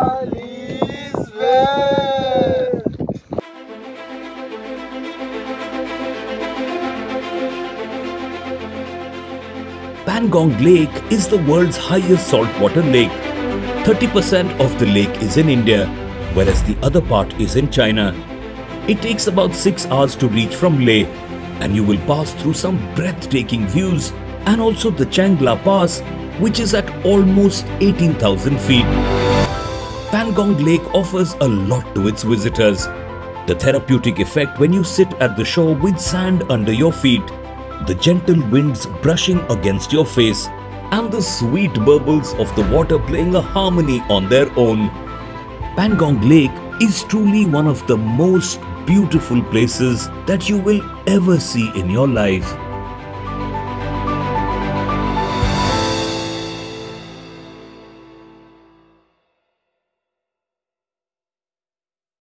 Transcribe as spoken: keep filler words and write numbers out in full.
All is well. Pangong Lake is the world's highest saltwater lake. thirty percent of the lake is in India, whereas the other part is in China. It takes about six hours to reach from Leh, and you will pass through some breathtaking views and also the Changla Pass, which is at almost eighteen thousand feet. Pangong Lake offers a lot to its visitors. The therapeutic effect when you sit at the shore with sand under your feet, the gentle winds brushing against your face, and the sweet bubbles of the water playing a harmony on their own. Pangong Lake is truly one of the most beautiful places that you will ever see in your life.